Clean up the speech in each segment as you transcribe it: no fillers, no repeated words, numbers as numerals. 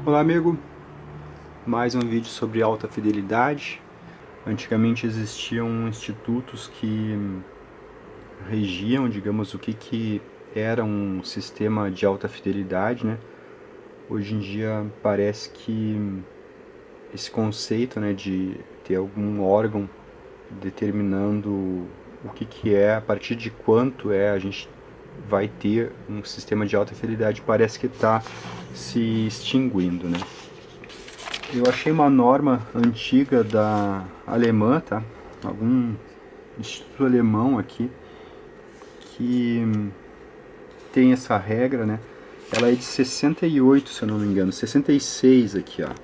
Olá amigo, mais um vídeo sobre alta fidelidade. Antigamente existiam institutos que regiam, digamos, o que era um sistema de alta fidelidade, né? Hoje em dia parece que esse conceito, né, de ter algum órgão determinando o que é, a partir de quanto a gente vai ter um sistema de alta fidelidade, parece que está se extinguindo, né? Eu achei uma norma antiga da alemã, tá? Algum instituto alemão aqui que tem essa regra, né? Ela é de 68, se eu não me engano, 66 aqui, ó.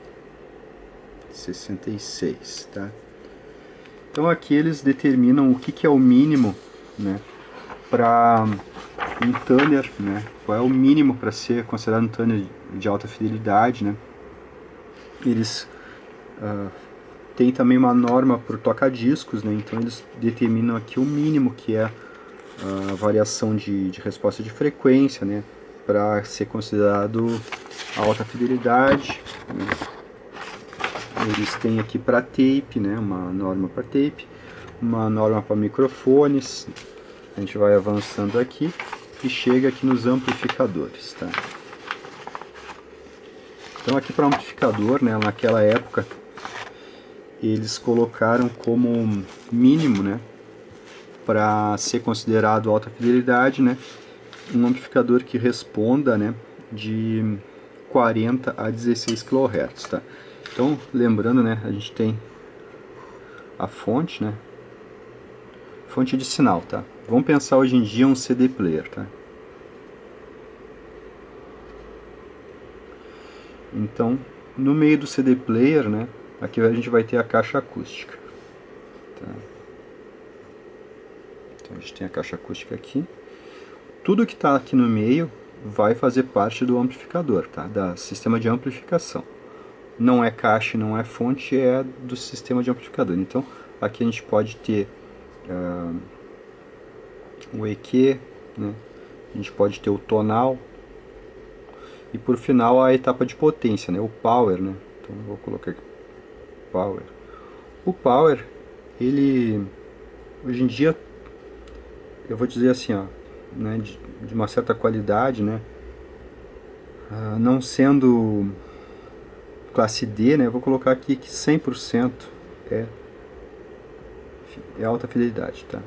66, tá? Então aqui eles determinam o que é o mínimo, né, para um tanner, né? Qual é o mínimo para ser considerado um tanner de alta fidelidade, né? Eles têm também uma norma para o toca-discos, né? Então eles determinam aqui o mínimo, que é a variação de resposta de frequência, né? Para ser considerado alta fidelidade, né? Eles têm aqui para tape, né? Uma norma para tape, uma norma para microfones. A gente vai avançando aqui e chega aqui nos amplificadores, tá? Então aqui para amplificador, né, naquela época, eles colocaram como mínimo, né, para ser considerado alta fidelidade, né, um amplificador que responda, né, de 40 a 16 kHz, tá? Então, lembrando, né, a gente tem a fonte, né, fonte de sinal, tá? Vamos pensar hoje em dia um CD player, tá? Então, no meio do CD player, né, aqui a gente vai ter a caixa acústica. Tá? Então a gente tem a caixa acústica aqui. Tudo que está aqui no meio vai fazer parte do amplificador, tá? Da sistema de amplificação. Não é caixa, não é fonte, é do sistema de amplificador. Então, aqui a gente pode ter o EQ, né? A gente pode ter o tonal. E por final a etapa de potência, né? O power, né? Então vou colocar aqui power. O power, ele hoje em dia, eu vou dizer assim, ó, né, de uma certa qualidade, né? Não sendo classe D, né? Eu vou colocar aqui que 100% é alta fidelidade, tá?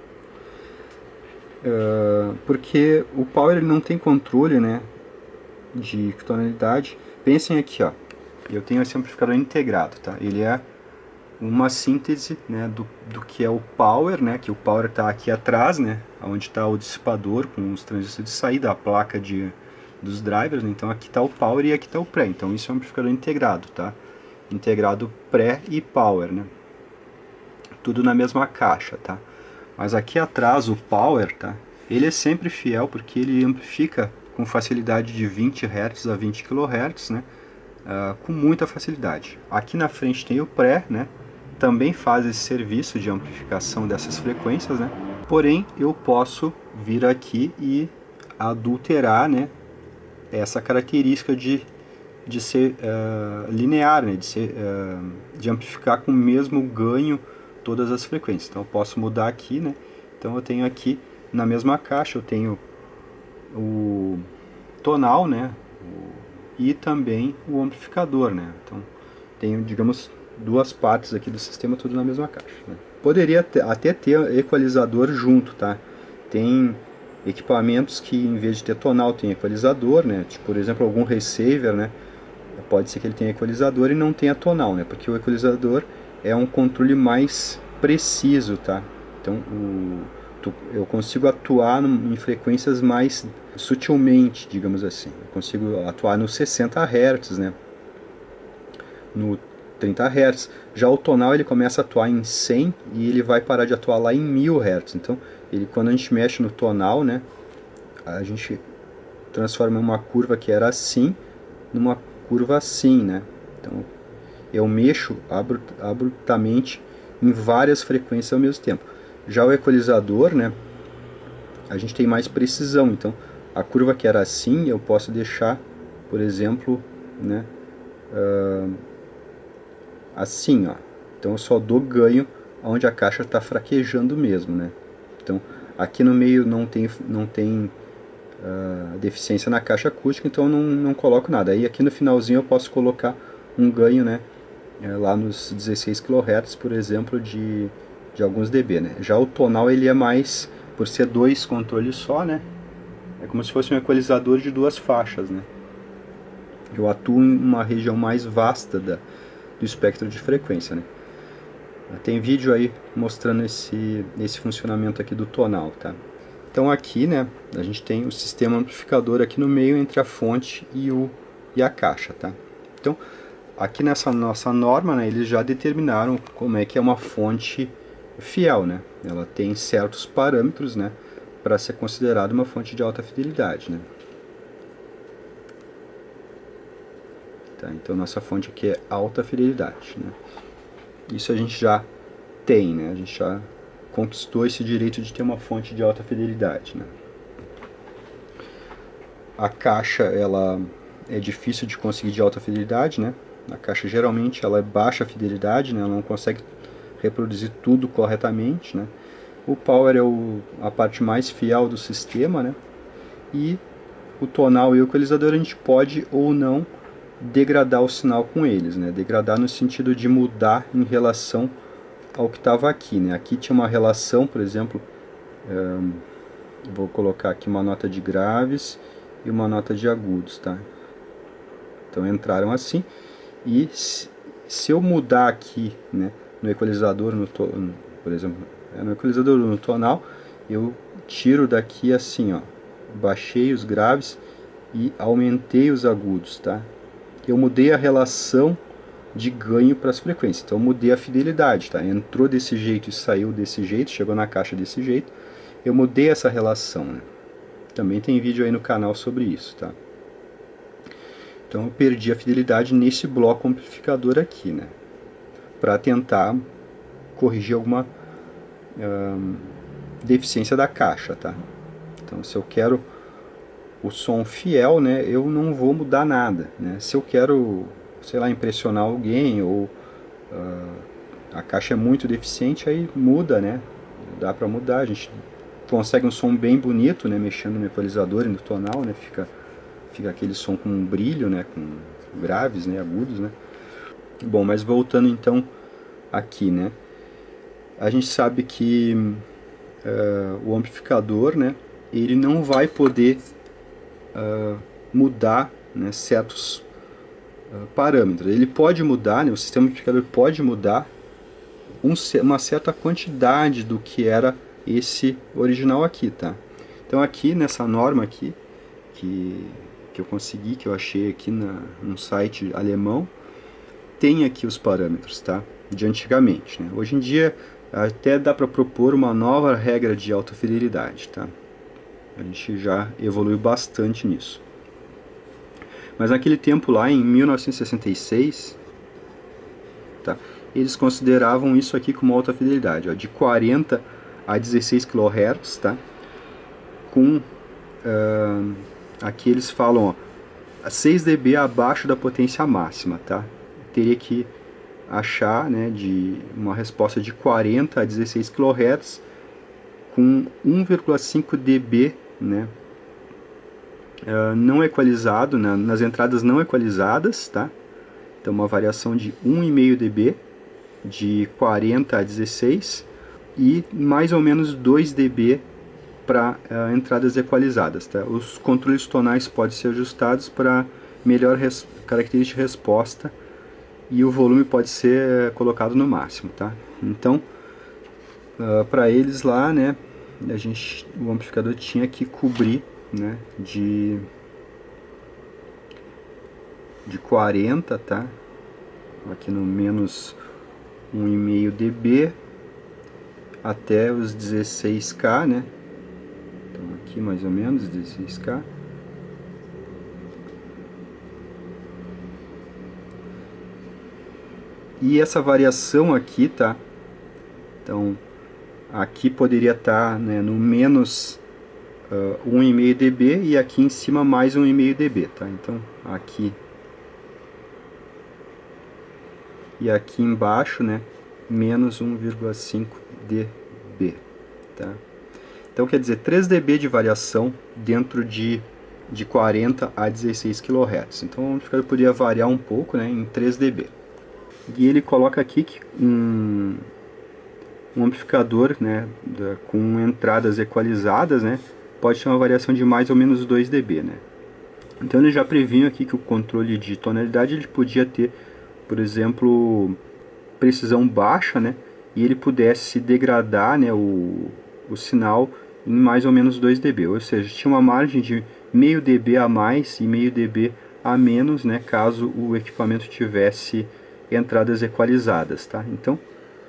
Porque o power ele não tem controle, né, de tonalidade. Pensem aqui, ó, eu tenho esse amplificador integrado, tá? Ele é uma síntese, né, do que é o power, né, que o power está aqui atrás, né, onde está o dissipador com os transistores de saída, a placa dos drivers, né? Então aqui está o power e aqui está o pré. Então isso é um amplificador integrado, tá? Integrado pré e power, né? Tudo na mesma caixa, tá? Mas aqui atrás o power, tá? Ele é sempre fiel porque ele amplifica com facilidade de 20 Hz a 20 kHz, né? Com muita facilidade. Aqui na frente tem o pré, né? Também faz esse serviço de amplificação dessas frequências, né? Porém, eu posso vir aqui e adulterar, né, essa característica de ser linear, né? De amplificar com o mesmo ganho todas as frequências. Então eu posso mudar aqui, né? Então eu tenho aqui na mesma caixa, eu tenho o tonal, né, e também o amplificador, né. Então tenho, digamos, duas partes aqui do sistema tudo na mesma caixa, né. Poderia até ter equalizador junto, tá? Tem equipamentos que em vez de ter tonal tem equalizador, né, tipo, por exemplo, algum receiver, né, pode ser que ele tenha equalizador e não tenha tonal, né, porque o equalizador é um controle mais preciso, tá? Então eu consigo atuar em frequências mais sutilmente, digamos assim. Eu consigo atuar nos 60 Hz, né? No 30 Hz. Já o tonal ele começa a atuar em 100 e ele vai parar de atuar lá em 1000 Hz. Então, quando a gente mexe no tonal, né, a gente transforma uma curva que era assim numa curva assim, né? Então, eu mexo abruptamente em várias frequências ao mesmo tempo. Já o equalizador, né, a gente tem mais precisão. Então, a curva que era assim, eu posso deixar, por exemplo, né, assim, ó. Então eu só dou ganho onde a caixa está fraquejando mesmo, né. Então aqui no meio não tem deficiência na caixa acústica, então eu não coloco nada. Aí aqui no finalzinho eu posso colocar um ganho, né, lá nos 16 kHz, por exemplo, de alguns dB, né. Já o tonal ele é mais, por ser dois controles só, né, é como se fosse um equalizador de duas faixas, né. Eu atuo em uma região mais vasta do espectro de frequência, né. Tem vídeo aí mostrando esse funcionamento aqui do tonal, tá? Então aqui, né, a gente tem o sistema amplificador aqui no meio entre a fonte e a caixa, tá? Então, aqui nessa nossa norma, né, eles já determinaram como é que é uma fonte fiel, né? Ela tem certos parâmetros, né, para ser considerada uma fonte de alta fidelidade, né? Tá, então nossa fonte aqui é alta fidelidade, né? Isso a gente já tem, né? A gente já conquistou esse direito de ter uma fonte de alta fidelidade, né? A caixa, ela é difícil de conseguir de alta fidelidade, né? A caixa geralmente ela é baixa fidelidade, né? Ela não consegue reproduzir tudo corretamente, né? O power é a parte mais fiel do sistema, né? E o tonal e o equalizador a gente pode ou não degradar o sinal com eles, né? Degradar no sentido de mudar em relação ao que estava aqui, né? Aqui tinha uma relação, por exemplo, vou colocar aqui uma nota de graves e uma nota de agudos, tá? Então entraram assim, e se eu mudar aqui, né, no equalizador, por exemplo, no equalizador no tonal, eu tiro daqui assim, ó, baixei os graves e aumentei os agudos, tá? Eu mudei a relação de ganho para as frequências, então eu mudei a fidelidade, tá? Entrou desse jeito e saiu desse jeito, chegou na caixa desse jeito, eu mudei essa relação, né? Também tem vídeo aí no canal sobre isso, tá? Então eu perdi a fidelidade nesse bloco amplificador aqui, né? Para tentar corrigir alguma deficiência da caixa, tá? Então se eu quero o som fiel, né, eu não vou mudar nada, né? Se eu quero, sei lá, impressionar alguém ou a caixa é muito deficiente, aí muda, né? Dá para mudar, a gente consegue um som bem bonito, né, mexendo no equalizador e no tonal, né? Fica aquele som com um brilho, né, com graves, né, agudos, né. Bom, mas voltando então aqui, né, a gente sabe que o amplificador, né, ele não vai poder mudar, né, certos parâmetros. Ele pode mudar, né, o sistema amplificador pode mudar uma certa quantidade do que era esse original aqui, tá? Então aqui nessa norma aqui, que eu consegui, que eu achei aqui num site alemão, tem aqui os parâmetros, tá? De antigamente, né? Hoje em dia até dá para propor uma nova regra de alta fidelidade, tá? A gente já evoluiu bastante nisso. Mas naquele tempo lá, em 1966, tá? Eles consideravam isso aqui como alta fidelidade, ó, de 40 a 16 kHz, tá? Com aqui eles falam, ó, 6 dB abaixo da potência máxima, tá? Teria que achar, né, de uma resposta de 40 a 16 kHz com 1,5 dB, né, não equalizado, né, nas entradas não equalizadas, tá? Então uma variação de 1,5 dB de 40 a 16 e mais ou menos 2 dB para entradas equalizadas, tá? Os controles tonais podem ser ajustados para melhor característica de resposta e o volume pode ser colocado no máximo, tá? Então, para eles lá, né, o amplificador tinha que cobrir, né, de 40, tá? Aqui no menos 1,5 dB até os 16K, né? Então aqui mais ou menos 16K. E essa variação aqui, tá? Então aqui poderia estar, né, no menos 1,5 dB e aqui em cima mais 1,5 dB, tá? Então aqui e aqui embaixo, né, menos 1,5 dB, tá? Então quer dizer 3 dB de variação dentro de 40 a 16 kHz. Então o amplificador poderia variar um pouco, né, em 3 dB. E ele coloca aqui que um amplificador, né, com entradas equalizadas, né, pode ter uma variação de mais ou menos 2 dB, né. Então ele já previu aqui que o controle de tonalidade ele podia ter, por exemplo, precisão baixa, né, e ele pudesse degradar, né, o sinal em mais ou menos 2 dB, ou seja, tinha uma margem de meio dB a mais e meio dB a menos, né, caso o equipamento tivesse entradas equalizadas, tá? Então,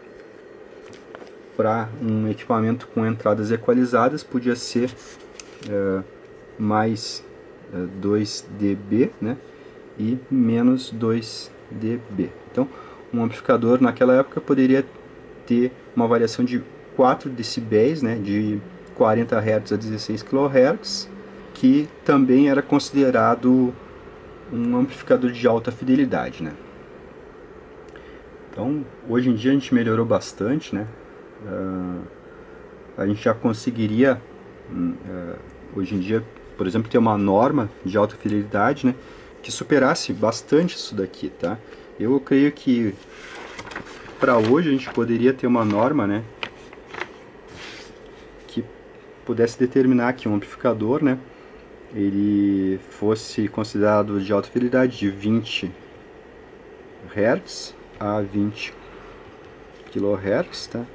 para um equipamento com entradas equalizadas, podia ser mais 2 dB, né, e menos 2 dB. Então, um amplificador naquela época poderia ter uma variação de 4 decibéis, né, de 40 Hz a 16 kHz, que também era considerado um amplificador de alta fidelidade, né. Então, hoje em dia a gente melhorou bastante, né. A gente já conseguiria, hoje em dia, por exemplo, ter uma norma de alta fidelidade, né, que superasse bastante isso daqui, tá? Eu creio que para hoje a gente poderia ter uma norma, né, que pudesse determinar que um amplificador, né, ele fosse considerado de alta fidelidade de 20 Hz a 20 kHz, tá?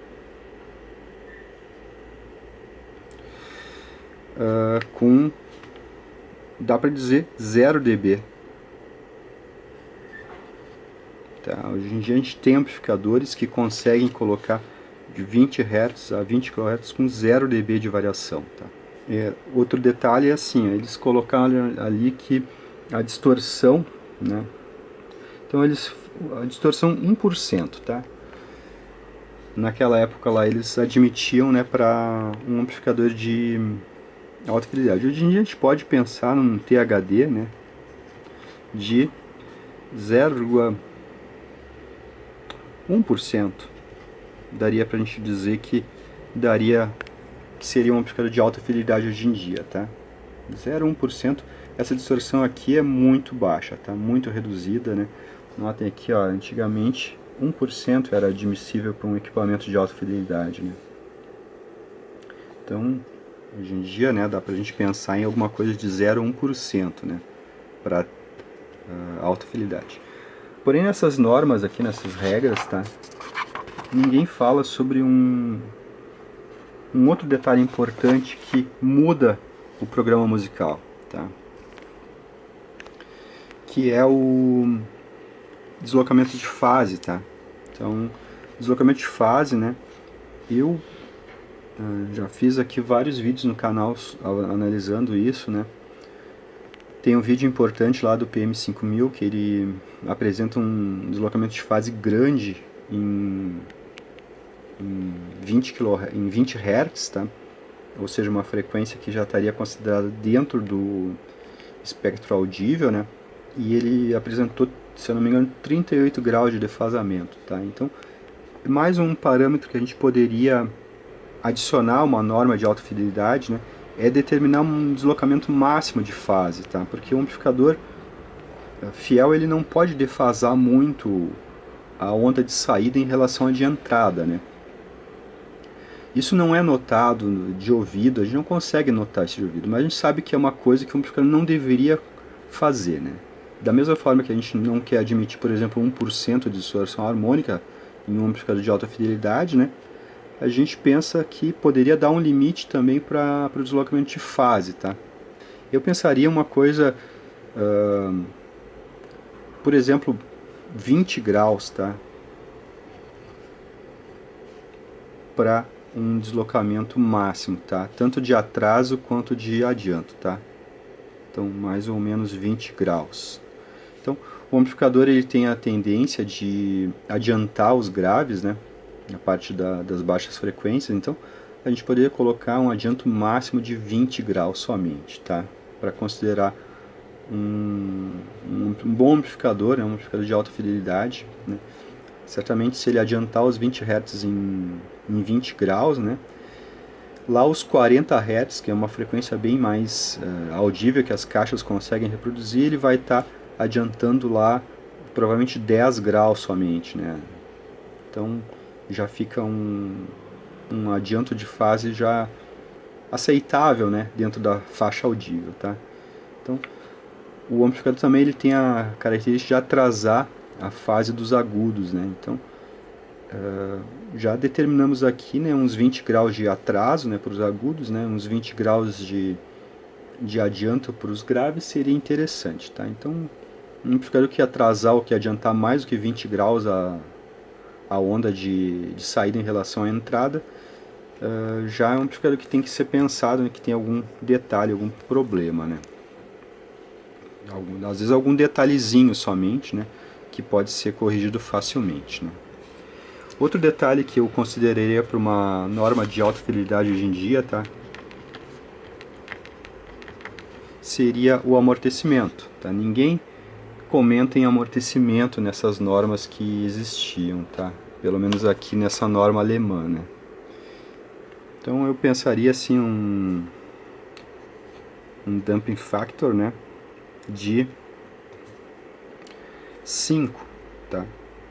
Com, dá para dizer, 0 dB. Tá? Hoje em dia a gente tem amplificadores que conseguem colocar de 20 Hz a 20 kHz com 0 dB de variação. Tá? Outro detalhe é assim, eles colocaram ali que a distorção, né? Então a distorção 1%, tá? Naquela época lá eles admitiam, né, para um amplificador de alta fidelidade. Hoje em dia a gente pode pensar num THD, né, de 0,1%. Daria pra gente dizer que seria um amplificador de alta fidelidade hoje em dia, tá? 0,1%. Essa distorção aqui é muito baixa, tá? Muito reduzida, né? Notem aqui, ó, antigamente 1% era admissível para um equipamento de alta fidelidade, né? Então, hoje em dia, né, dá pra gente pensar em alguma coisa de 0,1%, né, para alta fidelidade. Porém, nessas normas aqui, nessas regras, tá, ninguém fala sobre um outro detalhe importante que muda o programa musical, tá, que é o deslocamento de fase, tá. Então, deslocamento de fase, né, eu já fiz aqui vários vídeos no canal analisando isso, né. Tem um vídeo importante lá do PM5000 que ele apresenta um deslocamento de fase grande em 20 Hz, tá? Ou seja, uma frequência que já estaria considerada dentro do espectro audível, né? E ele apresentou, se eu não me engano, 38 graus de defasamento, tá? Então, mais um parâmetro que a gente poderia adicionar uma norma de alta fidelidade, né, é determinar um deslocamento máximo de fase, tá? Porque o amplificador fiel ele não pode defasar muito a onda de saída em relação à de entrada, né? Isso não é notado de ouvido, a gente não consegue notar isso de ouvido, mas a gente sabe que é uma coisa que o amplificador não deveria fazer, né? Da mesma forma que a gente não quer admitir, por exemplo, 1% de distorção harmônica em um amplificador de alta fidelidade, né? A gente pensa que poderia dar um limite também para o deslocamento de fase, tá? Eu pensaria uma coisa, por exemplo, 20 graus, tá? Para um deslocamento máximo, tá? Tanto de atraso quanto de adianto, tá? Então, mais ou menos 20 graus. Então, o amplificador ele tem a tendência de adiantar os graves, né? A parte das baixas frequências, então a gente poderia colocar um adianto máximo de 20 graus somente, tá? Para considerar um bom amplificador, né, um amplificador de alta fidelidade, né. Certamente se ele adiantar os 20 Hz em 20 graus, né, lá os 40 Hz, que é uma frequência bem mais audível que as caixas conseguem reproduzir, ele vai estar adiantando lá provavelmente 10 graus somente, né. Então já fica um adianto de fase já aceitável, né, dentro da faixa audível, tá? Então o amplificador também ele tem a característica de atrasar a fase dos agudos, né? Então já determinamos aqui, né, uns 20 graus de atraso, né, para os agudos, né, uns 20 graus de adianto para os graves seria interessante, tá? Então um amplificador que atrasar ou que adiantar mais do que 20 graus a onda de saída em relação à entrada, já é um amplificador que tem que ser pensado, né, que tem algum detalhe, algum problema, né? Às vezes algum detalhezinho somente, né, que pode ser corrigido facilmente, né? Outro detalhe que eu consideraria para uma norma de alta fidelidade hoje em dia, tá, seria o amortecimento, tá? Ninguém comenta em amortecimento nessas normas que existiam, tá? Pelo menos aqui nessa norma alemã, né? Então eu pensaria assim um damping factor, né, de 5, tá?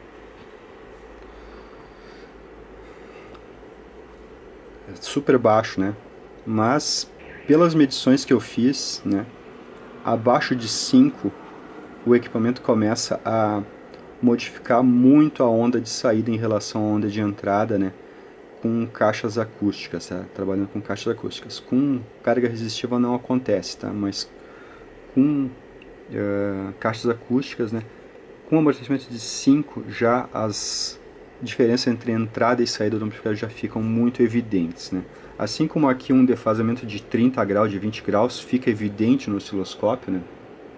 É super baixo, né? Mas pelas medições que eu fiz, né, abaixo de 5 o equipamento começa a modificar muito a onda de saída em relação à onda de entrada, né, com caixas acústicas, tá? Trabalhando com caixas acústicas. Com carga resistiva não acontece, tá? Mas com caixas acústicas, né, com amortecimento de 5, já as diferenças entre entrada e saída do amplificador já ficam muito evidentes, né? Assim como aqui um defasamento de 30 graus, de 20 graus, fica evidente no osciloscópio, né?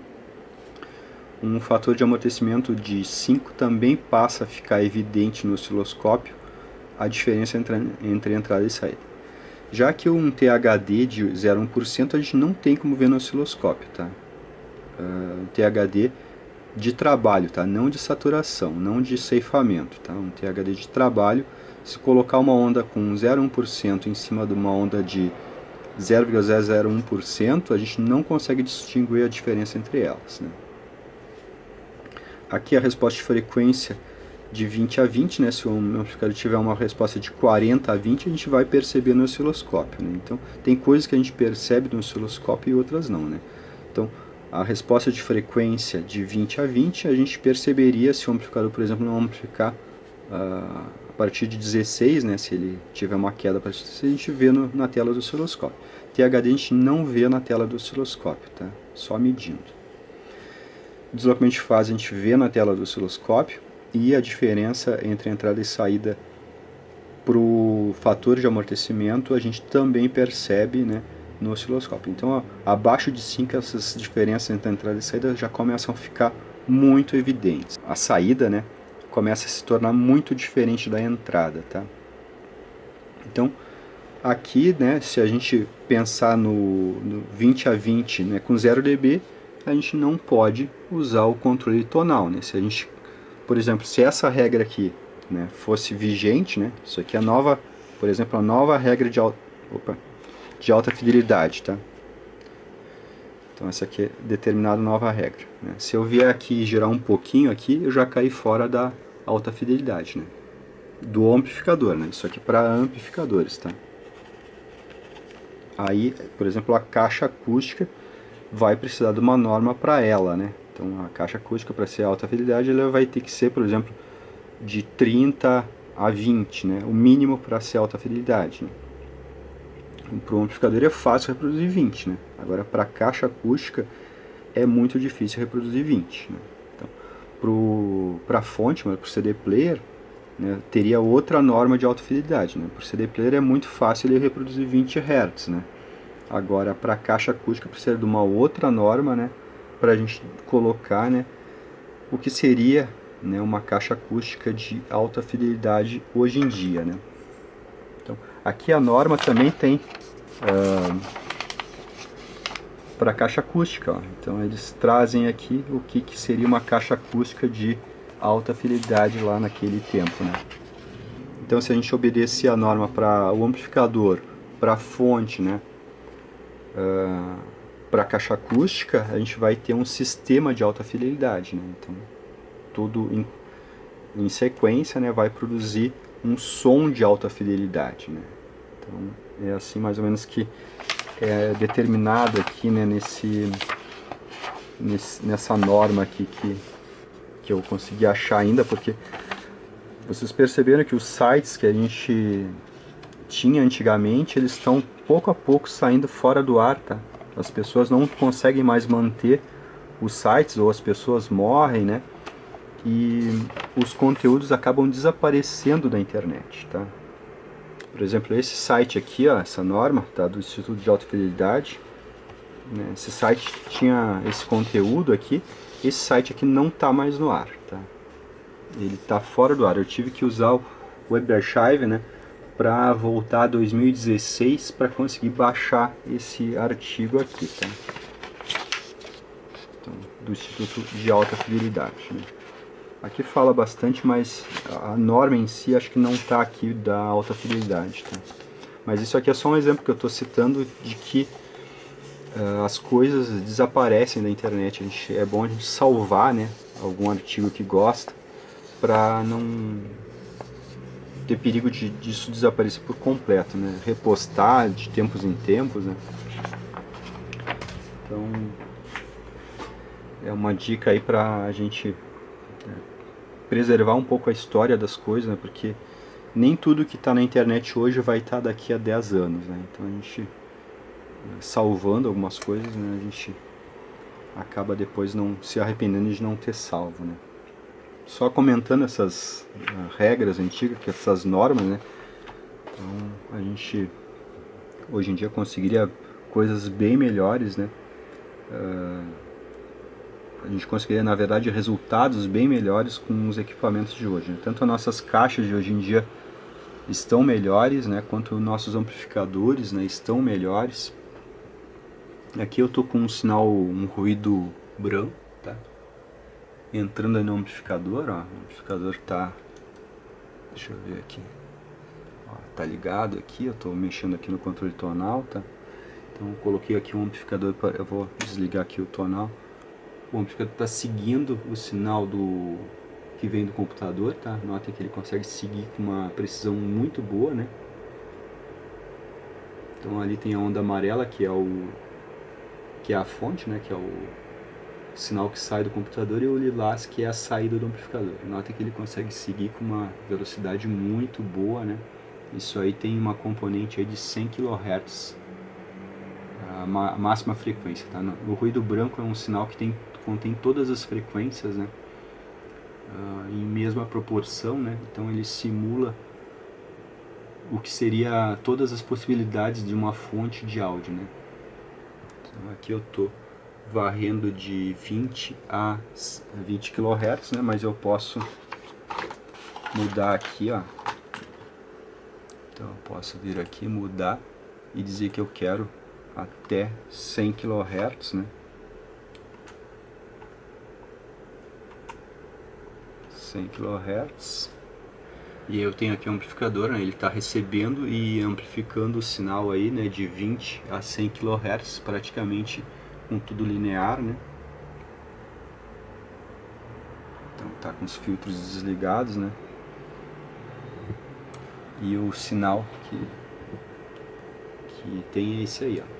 Um fator de amortecimento de 5 também passa a ficar evidente no osciloscópio a diferença entre entrada e saída. Já que um THD de 0,1% a gente não tem como ver no osciloscópio, tá? Um THD de trabalho, tá? Não de saturação, não de ceifamento, tá? Um THD de trabalho, se colocar uma onda com 0,1% em cima de uma onda de 0,001%, a gente não consegue distinguir a diferença entre elas, né? Aqui a resposta de frequência de 20 a 20, né? Se o amplificador tiver uma resposta de 40 a 20, a gente vai perceber no osciloscópio, né? Então, tem coisas que a gente percebe no osciloscópio e outras não, né? Então, a resposta de frequência de 20 a 20, a gente perceberia se o amplificador, por exemplo, não amplificar a partir de 16, né? Se ele tiver uma queda a partir de 16, a gente vê na tela do osciloscópio. THD a gente não vê na tela do osciloscópio, tá? Só medindo. Deslocamento de fase a gente vê na tela do osciloscópio, e a diferença entre entrada e saída para o fator de amortecimento a gente também percebe, né, no osciloscópio. Então, abaixo de 5, essas diferenças entre entrada e saída já começam a ficar muito evidentes. A saída, né, começa a se tornar muito diferente da entrada, tá? Então, aqui, né, se a gente pensar no 20 a 20, né, com 0 dB, a gente não pode usar o controle tonal, né? Se a gente, por exemplo, se essa regra aqui, né, fosse vigente, né, isso aqui é a nova, por exemplo, a nova regra de alta fidelidade, tá? Então essa aqui é determinada nova regra, né? Se eu vier aqui e girar um pouquinho aqui, eu já caí fora da alta fidelidade, né, do amplificador, né? Isso aqui para amplificadores, tá? Aí, por exemplo, a caixa acústica vai precisar de uma norma para ela, né? Então a caixa acústica, para ser alta fidelidade, ela vai ter que ser, por exemplo, de 30 a 20, né? O mínimo para ser alta fidelidade, né? Para o amplificador é fácil reproduzir 20, né? Agora para a caixa acústica é muito difícil reproduzir 20, né? Então, para a fonte, mas para o CD player, né, teria outra norma de alta fidelidade, né? Para o CD player é muito fácil ele reproduzir 20 Hz, né? Agora, para a caixa acústica precisa de uma outra norma, né, para a gente colocar, né, o que seria, né, uma caixa acústica de alta fidelidade hoje em dia, né. Então, aqui a norma também tem para a caixa acústica, ó. Então eles trazem aqui o que seria uma caixa acústica de alta fidelidade lá naquele tempo, né? Então se a gente obedecer a norma para o amplificador, para a fonte, né, para a caixa acústica, a gente vai ter um sistema de alta fidelidade, né? Então tudo em sequência, né, vai produzir um som de alta fidelidade, né? Então é assim mais ou menos que é determinado aqui, né, nessa norma aqui que eu consegui achar ainda, porque vocês perceberam que os sites que a gente tinha antigamente, eles estão pouco a pouco saindo fora do ar, tá? As pessoas não conseguem mais manter os sites, ou as pessoas morrem, né? E os conteúdos acabam desaparecendo da internet, tá? Por exemplo, esse site aqui, ó, essa norma, tá, do Instituto de Alta Fidelidade, né, esse site tinha esse conteúdo aqui, esse site aqui não está mais no ar, tá? Ele está fora do ar. Eu tive que usar o Web Archive, né, para voltar a 2016 para conseguir baixar esse artigo aqui, tá? Então, do Instituto de Alta Fidelidade, né? Aqui fala bastante, mas a norma em si acho que não está aqui da alta fidelidade, tá? Mas isso aqui é só um exemplo que eu estou citando de que as coisas desaparecem da internet. É bom a gente salvar, né, algum artigo que gosta, para não ter perigo disso desaparecer por completo, né? Repostar de tempos em tempos, né? Então é uma dica aí para a gente preservar um pouco a história das coisas, né? Porque nem tudo que está na internet hoje vai estar daqui a 10 anos, né? Então a gente, salvando algumas coisas, né, a gente acaba depois não se arrependendo de não ter salvo, né? Só comentando essas regras antigas, que essas normas, né? Então a gente hoje em dia conseguiria coisas bem melhores, né? A gente conseguiria, na verdade, resultados bem melhores com os equipamentos de hoje, né? Tanto as nossas caixas de hoje em dia estão melhores, né, quanto nossos amplificadores, né, estão melhores. Aqui eu tô com um sinal, um ruído branco, tá? Entrando no amplificador, ó, o amplificador tá, deixa eu ver aqui, ó, tá ligado aqui, eu tô mexendo aqui no controle tonal, tá? Então eu coloquei aqui um amplificador, eu vou desligar aqui o tonal. O amplificador está seguindo o sinal que vem do computador, tá? Nota que ele consegue seguir com uma precisão muito boa, né? Então ali tem a onda amarela, que é a fonte, né? Que é o sinal que sai do computador, e o lilás, que é a saída do amplificador. Nota que ele consegue seguir com uma velocidade muito boa, né? Isso aí tem uma componente aí de 100 kHz, a máxima frequência, tá? O ruído branco é um sinal que contém todas as frequências, né, em mesma proporção, né? Então ele simula o que seria todas as possibilidades de uma fonte de áudio, né? Então aqui eu tô varrendo de 20 a 20 kHz, né? Mas eu posso mudar aqui, ó. Então eu posso vir aqui, mudar e dizer que eu quero até 100 kHz, né? 100 kHz. E eu tenho aqui um amplificador, né? Ele está recebendo e amplificando o sinal aí, né, de 20 a 100 kHz, praticamente com tudo linear, né? Então tá com os filtros desligados, né? E o sinal que tem é esse aí, ó.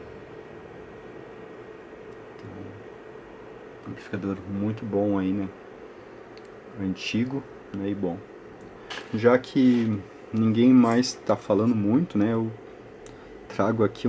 Então, amplificador muito bom aí, né? Antigo, né, e bom. Já que ninguém mais está falando muito, né, eu trago aqui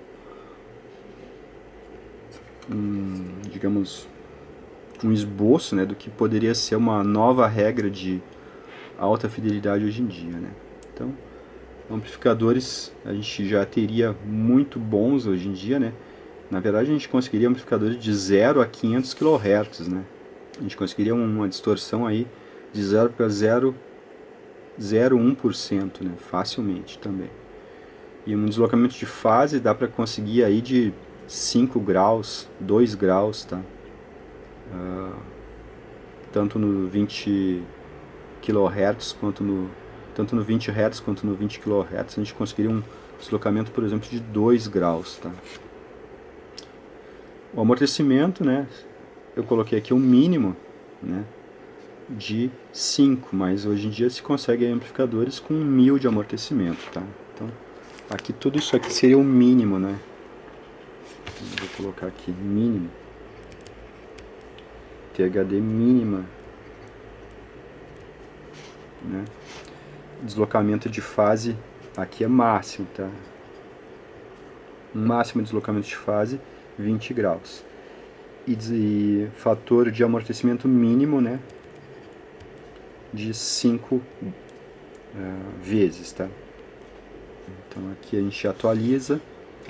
digamos, um esboço, né, do que poderia ser uma nova regra de alta fidelidade hoje em dia, né. Então, amplificadores a gente já teria muito bons hoje em dia, né. Na verdade a gente conseguiria amplificadores de 0 a 500 kHz, né. A gente conseguiria uma distorção aí de 0,01%, né, facilmente também. E um deslocamento de fase dá para conseguir aí de 5 graus, 2 graus, tá? Tanto no 20 kHz tanto no 20 Hz quanto no 20 kHz, a gente conseguiria um deslocamento, por exemplo, de 2 graus, tá? O amortecimento, né, eu coloquei aqui um mínimo, né, de 5, mas hoje em dia se consegue amplificadores com 1000 de amortecimento, tá? Então, aqui tudo isso aqui seria o mínimo, né? Vou colocar aqui mínimo, THD mínima, né? Deslocamento de fase aqui é máximo, tá? Máximo de deslocamento de fase 20 graus. E fator de amortecimento mínimo, né, de 5 vezes, tá? Então aqui a gente atualiza,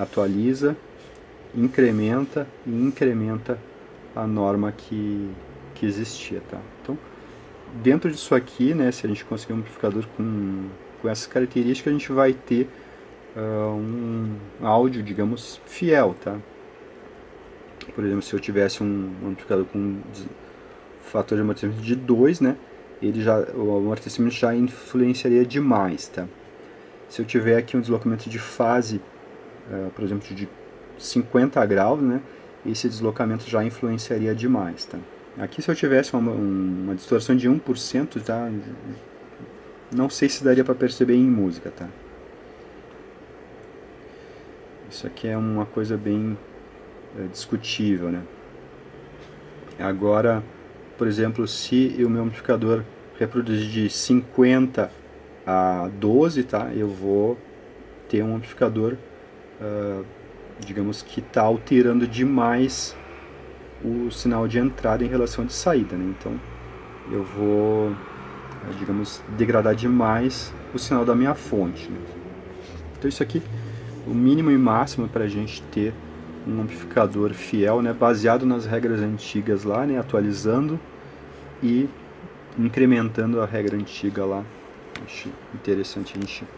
incrementa e incrementa a norma que existia, tá? Então, dentro disso aqui, né, se a gente conseguir um amplificador com essas características, a gente vai ter um áudio, digamos, fiel, tá? Por exemplo, se eu tivesse um amplificador com fator de amortecimento de 2, né, o amortecimento já influenciaria demais, tá? Se eu tiver aqui um deslocamento de fase, por exemplo, de 50 graus, né, esse deslocamento já influenciaria demais, tá? Aqui, se eu tivesse uma distorção de 1%, tá, não sei se daria para perceber em música, tá? Isso aqui é uma coisa bem discutível, né? Agora, por exemplo, se o meu amplificador reproduzir de 50 a 12, tá, eu vou ter um amplificador, digamos que está alterando demais o sinal de entrada em relação de saída, né? Então eu vou, digamos, degradar demais o sinal da minha fonte, né? Então isso aqui, o mínimo e máximo para a gente ter um amplificador fiel, né, baseado nas regras antigas lá, né, atualizando e incrementando a regra antiga lá. Acho interessante a gente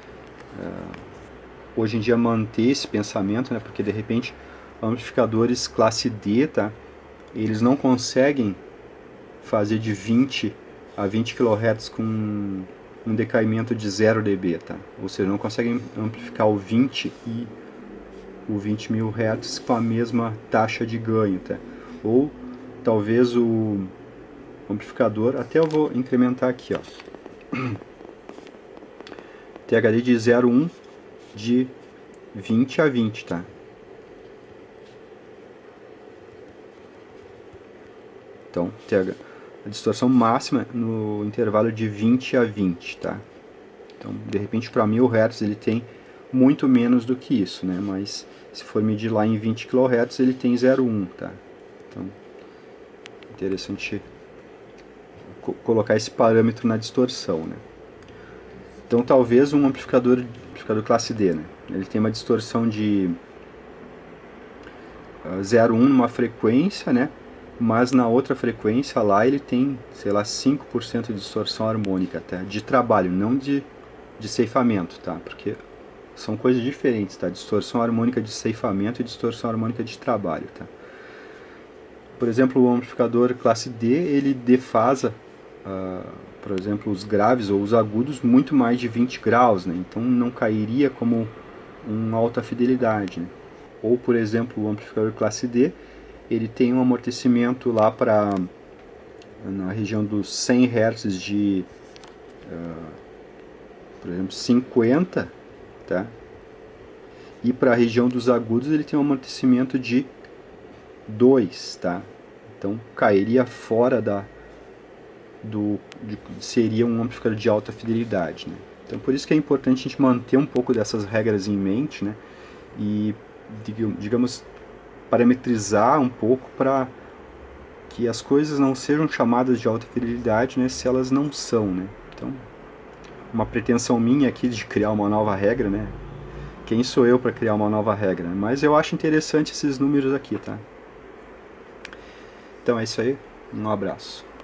hoje em dia manter esse pensamento, né, porque de repente amplificadores classe D, tá, eles não conseguem fazer de 20 a 20 kHz com um decaimento de 0 dB, tá? Ou seja, não conseguem amplificar o 20 e o 20.000 Hz com a mesma taxa de ganho, tá? Ou talvez o amplificador, até eu vou incrementar aqui, ó, THD de 0,1 de 20 a 20, tá? Então, a distorção máxima no intervalo de 20 a 20, tá? Então, de repente, para 1000 Hz ele tem muito menos do que isso, né? Mas se for medir lá em 20 kHz, ele tem 0,1, tá? Então, interessante colocar esse parâmetro na distorção, né? Então, talvez um amplificador classe D, né? Ele tem uma distorção de 0,1 numa frequência, né? Mas na outra frequência lá ele tem, sei lá, 5% de distorção harmônica, tá? De trabalho, não de ceifamento, tá? Porque são coisas diferentes, tá? Distorção harmônica de ceifamento e distorção harmônica de trabalho, tá? Por exemplo, o amplificador classe D, ele defasa, por exemplo, os graves ou os agudos muito mais de 20 graus, né? Então não cairia como uma alta fidelidade, né? Ou, por exemplo, o amplificador classe D, ele tem um amortecimento lá para na região dos 100 Hz de, por exemplo, 50, tá? E para a região dos agudos ele tem um amortecimento de 2, tá? Então cairia fora seria um amplificador de alta fidelidade, né? Então por isso que é importante a gente manter um pouco dessas regras em mente, né? E, digamos, parametrizar um pouco para que as coisas não sejam chamadas de alta fidelidade, né, se elas não são, né? Então, uma pretensão minha aqui de criar uma nova regra, né? Quem sou eu para criar uma nova regra? Mas eu acho interessante esses números aqui, tá? Então é isso aí, um abraço.